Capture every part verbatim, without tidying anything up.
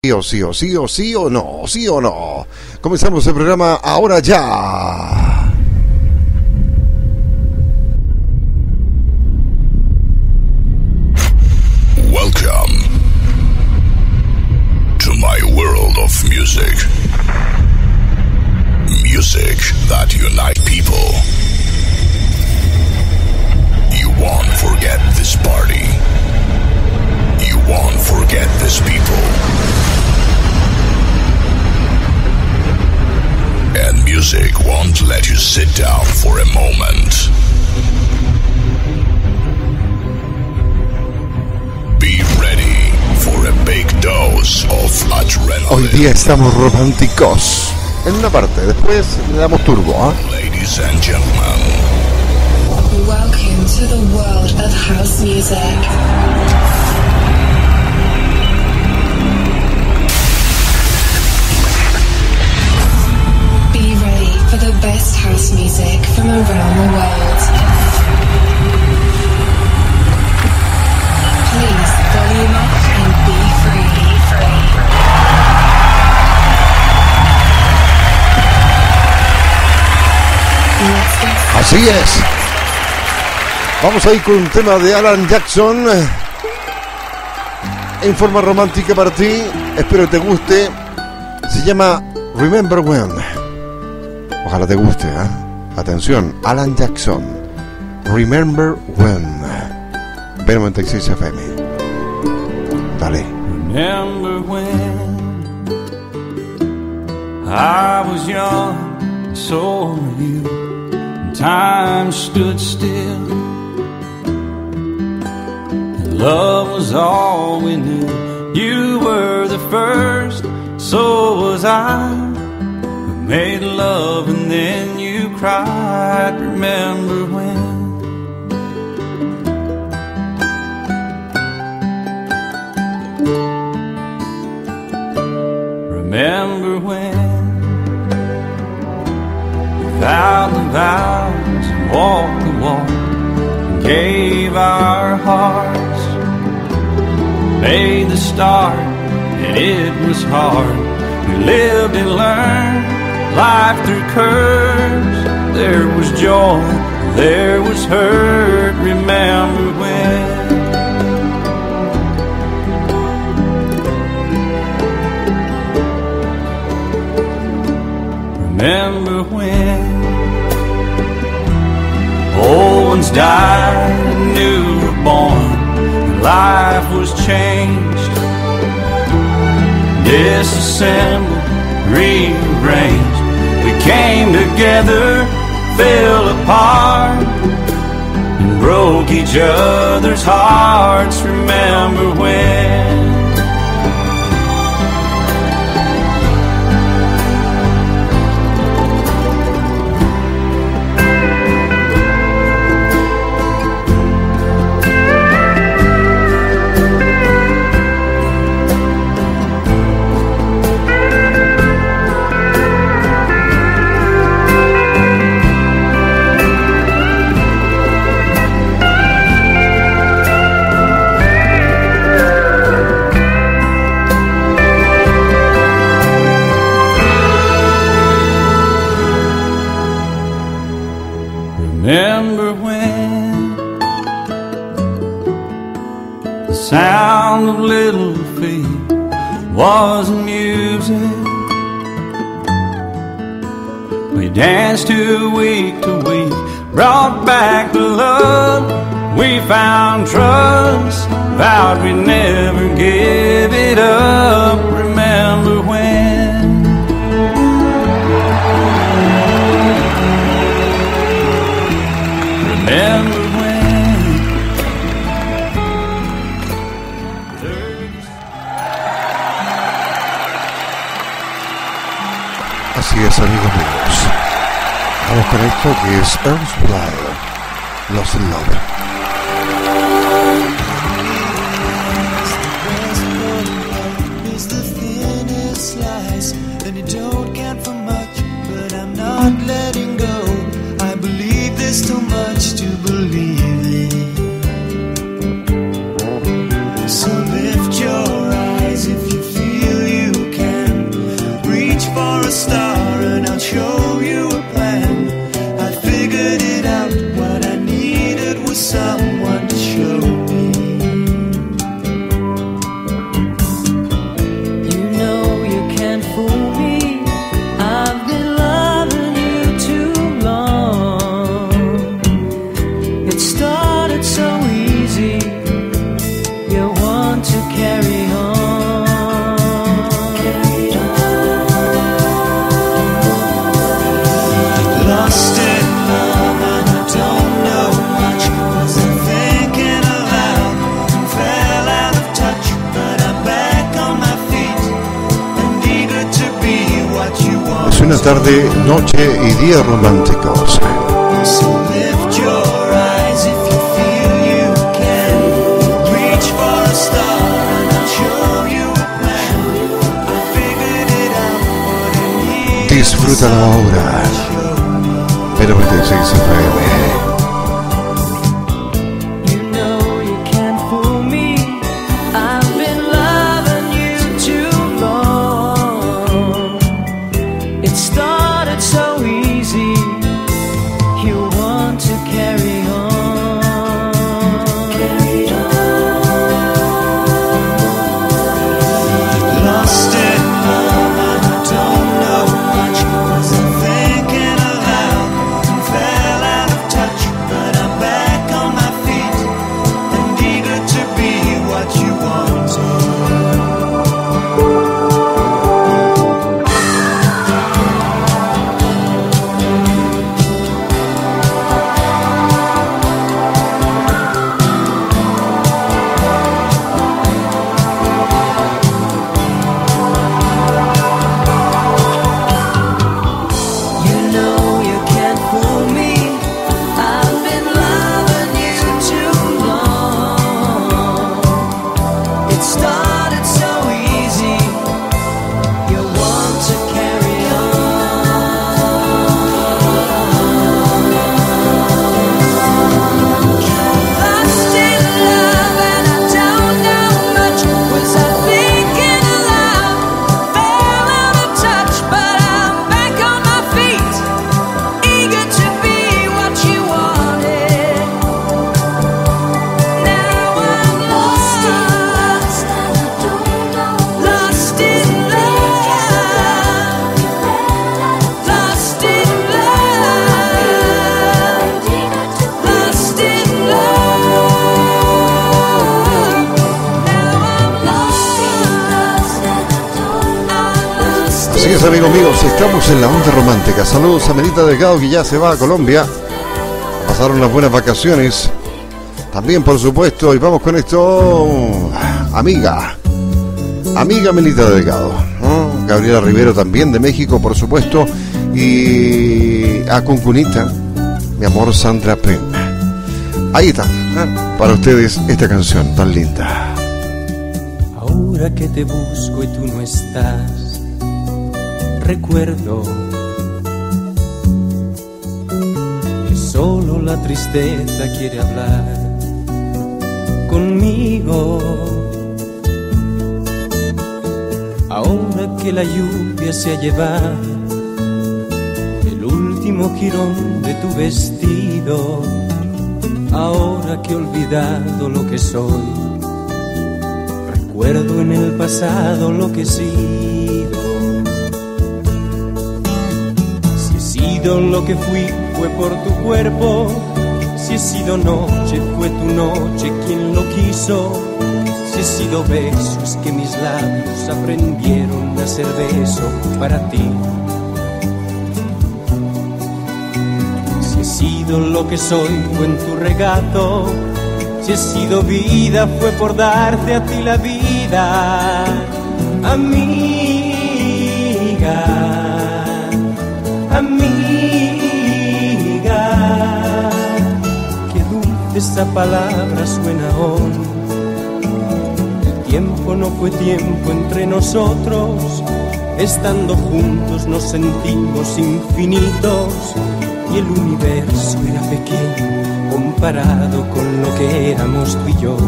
Sí o sí o sí o sí o no, sí o no. Comenzamos el programa ahora ya. Welcome to my world of music. Music that unite people. You won't forget this party. You won't forget these people. And music won't let you sit down for a moment. Be ready for a big dose of adrenaline. Hoy día estamos románticos. En una parte, después le damos turbo, ¿ah? ¿eh? Ladies and gentlemen. Welcome to the world of house music. Be ready for the best house music from around the world. Please volume up and be free. Be free. Let's get started. Así es. Vamos a ir con un tema de Alan Jackson en forma romántica para ti. Espero que te guste. Se llama Remember When. Ojalá te guste, ¿eh? Atención, Alan Jackson, Remember When. B noventa y seis F M. Dale. Remember when I was young, and so were you, and time stood still, and love was all we knew. You were the first, so was I. We made love and then you cried. Remember when? Remember when we vowed the vows and walked the walk and gave our hearts, made the start and it was hard. We lived and learned life through curves. There was joy, there was hurt. Remember when? Remember when old ones died and new were born, and life was changed, disassembled, rearranged. We came together, fell apart, and broke each other's hearts. Remember when? Remember when the sound of little feet was music? We danced to week to week, brought back the love. We found trust, vowed we'd never give it up. Remember when? Remember when? Así es, amigos míos. Vamos con esto que es Earth Wild, Lost in Love. Too much to believe in. So lift your eyes if you feel you Una tarde, noche y día románticos. So lift your eyes if you feel you can. Reach for a star and I'll show you a plan. I figured it out what it needs. Disfrútalo ahora. Pero veintiséis F M. Amigos míos, estamos en la onda romántica. Saludos a Melita Delgado, que ya se va a Colombia. Pasaron unas buenas vacaciones. También, por supuesto, y vamos con esto. Amiga, amiga Melita Delgado, ¿no? Gabriela Rivero también de México, por supuesto. Y a Cuncunita, mi amor Sandra Pen. Ahí está, ¿eh? Para ustedes esta canción tan linda. Ahora que te busco y tú no estás, recuerdo que solo la tristeza quiere hablar conmigo. Ahora que la lluvia se ha llevado el último jirón de tu vestido, ahora que he olvidado lo que soy, recuerdo en el pasado lo que he sido. Lo que fui fue por tu cuerpo, si he sido noche fue tu noche quien lo quiso, si he sido besos que mis labios aprendieron a ser beso para ti, si he sido lo que soy fue en tu regato, si he sido vida fue por darte a ti la vida, amiga. Amiga, qué dulce esa palabra suena hoy. El tiempo no fue tiempo entre nosotros, estando juntos nos sentimos infinitos y el universo era pequeño comparado con lo que éramos tú y yo.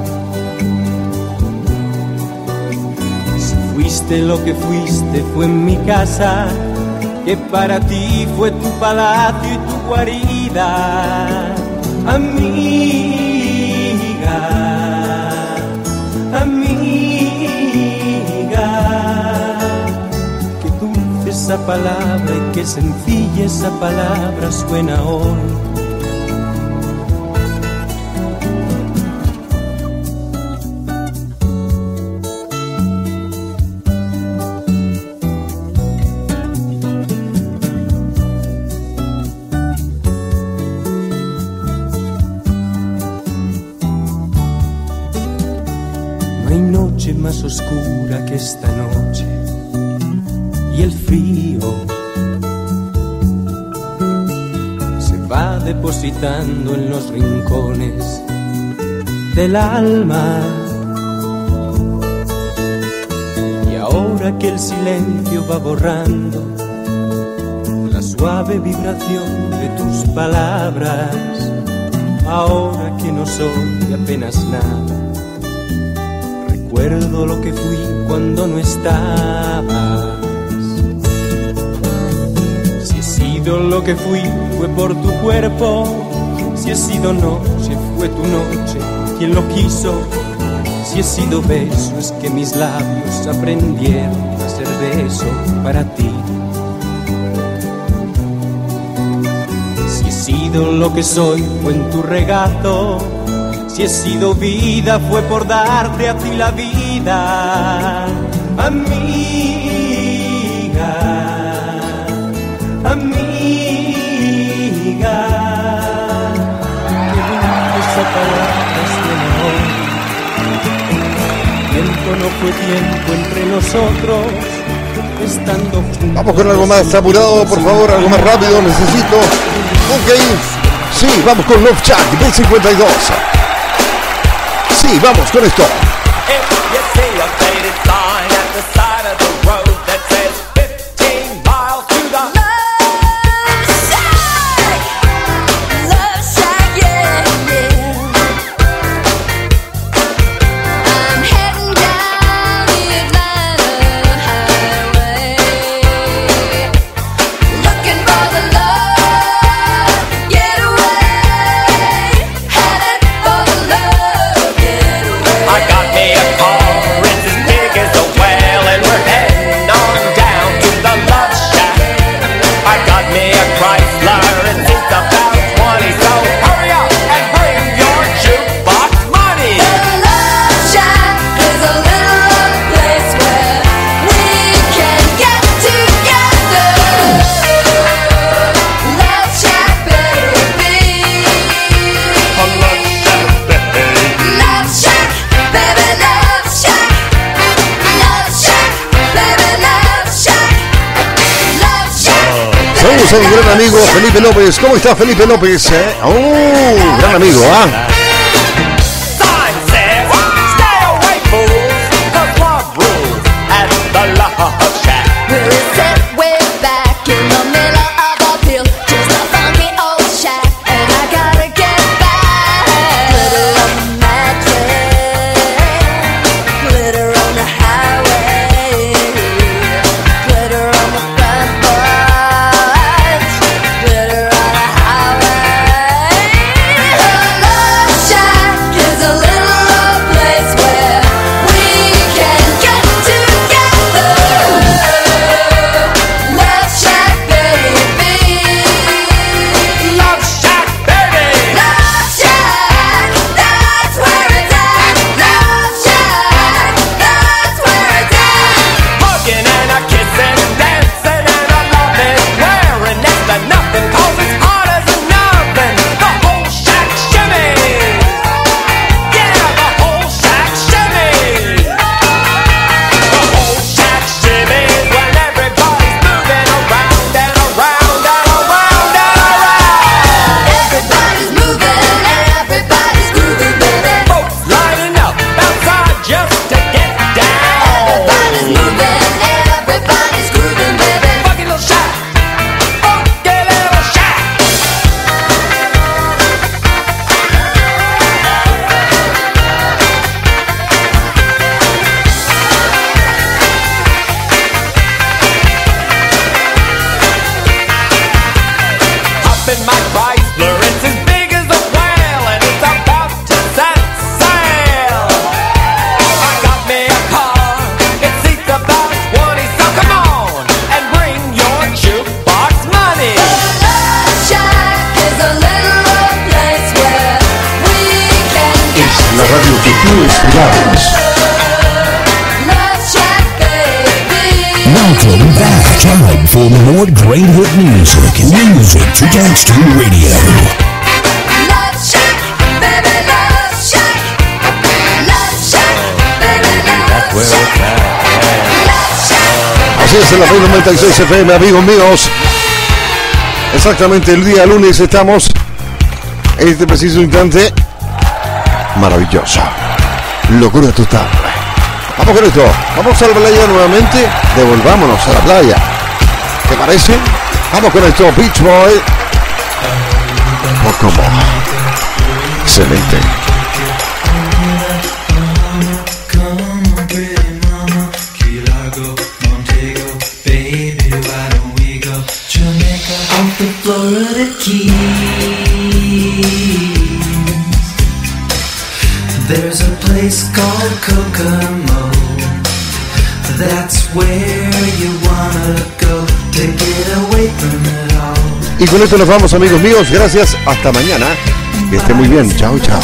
Si fuiste lo que fuiste fue en mi casa, que para ti fue tu palacio y tu guarida, amiga, amiga, qué dulce esa palabra y qué sencilla esa palabra suena hoy. Más oscura que esta noche y el frío depositando en los rincones del alma. Y ahora que el silencio va borrando la suave vibración de tus palabras, ahora que no soy apenas nada, recuerdo lo que fui cuando no estabas. Si he sido lo que fui fue por tu cuerpo, si he sido noche fue tu noche quien lo quiso, si he sido beso es que mis labios aprendieron a ser beso para ti. Si he sido lo que soy fue en tu regazo, si he sido vida fue por darte a ti la vida, amiga, amiga. Qué dulce palabras tiene hoy. Tiempo no fue tiempo entre nosotros, estando juntos. Vamos con algo más apurado, por favor, algo más rápido, necesito. Ok, sí, vamos con Love Shack B cincuenta y dos. Sí, vamos con esto. Saludos a mi gran amigo Felipe López. ¿Cómo está Felipe López? ¿Eh? ¡Oh! Gran amigo, ¿ah? ¿eh? Welcome back. Time for more great hit music. Music to Dance to Radio. Love Shack, baby, Love Shack. Love Shack, baby, Love Shack. Love Shack. Así es, en la Play noventa y seis F M, amigos míos. Exactamente el día lunes estamos este preciso instante, maravilloso. Locura total. Vamos con esto. Vamos a la playa nuevamente. Devolvámonos a la playa. ¿Te parece? Vamos con esto. Beach Boy. Por como. Excelente. Florida Keys. There's a place called Kokomo. That's where you wanna go to get away from it all. Y con esto nos vamos, amigos míos. Gracias. Hasta mañana. Que esté muy bien. Chao, chao.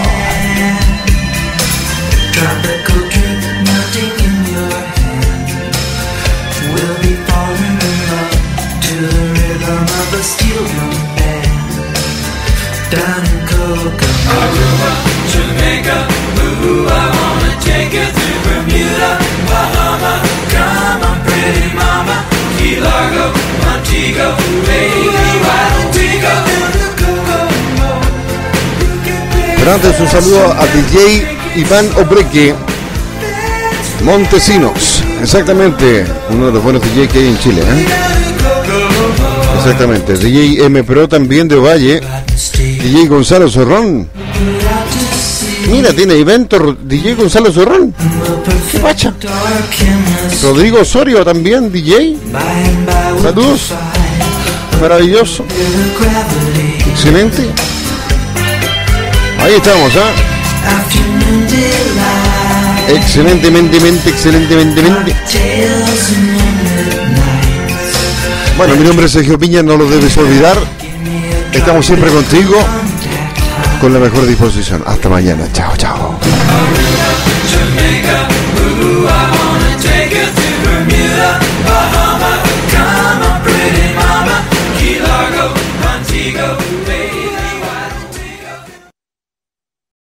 Tropical drink melting in your hand. We'll be falling in love to the rhythm of a steel drum band. Down in Kokomo. Aruba, Jamaica, ooh, I wanna take you to Bermuda, Bahama. Come on, pretty mama. Key Largo, Montego, baby, why don't we go to Kokomo? Pero antes un saludo a D J Iván Obreque Montesinos. Exactamente, uno de los buenos D J que hay en Chile, ¿eh? Exactamente, D J M Pro también de Ovalle. D J Gonzalo Zorrón. Mira, tiene evento D J Gonzalo Zorrón. ¿Qué pacha? Rodrigo Osorio también, D J. Saludos. Maravilloso. Excelente. Ahí estamos, ¿ah? ¿eh? Excelentemente, mente, excelentemente, mente. Bueno, mi nombre es Sergio Piña, no lo debes olvidar. Estamos siempre contigo, con la mejor disposición. Hasta mañana. Chao, chao.